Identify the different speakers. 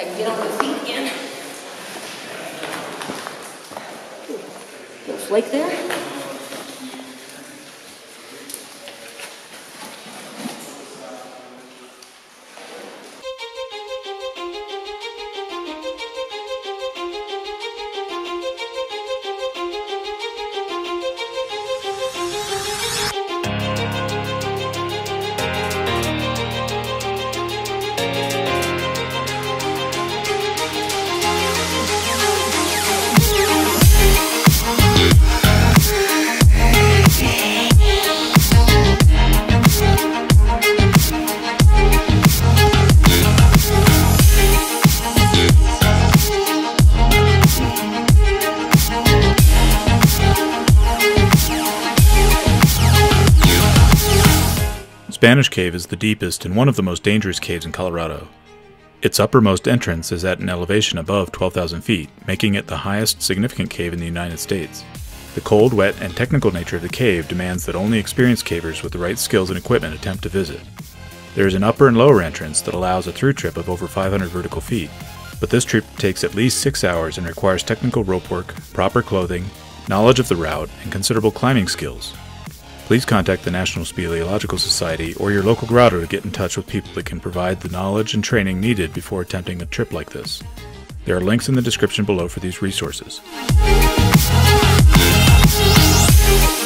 Speaker 1: I can get on my feet again. Little flake there.
Speaker 2: Spanish Cave is the deepest and one of the most dangerous caves in Colorado. Its uppermost entrance is at an elevation above 12,000 feet, making it the highest significant cave in the United States. The cold, wet, and technical nature of the cave demands that only experienced cavers with the right skills and equipment attempt to visit. There is an upper and lower entrance that allows a through trip of over 500 vertical feet, but this trip takes at least 6 hours and requires technical rope work, proper clothing, knowledge of the route, and considerable climbing skills. Please contact the National Speleological Society or your local grotto to get in touch with people that can provide the knowledge and training needed before attempting a trip like this. There are links in the description below for these resources.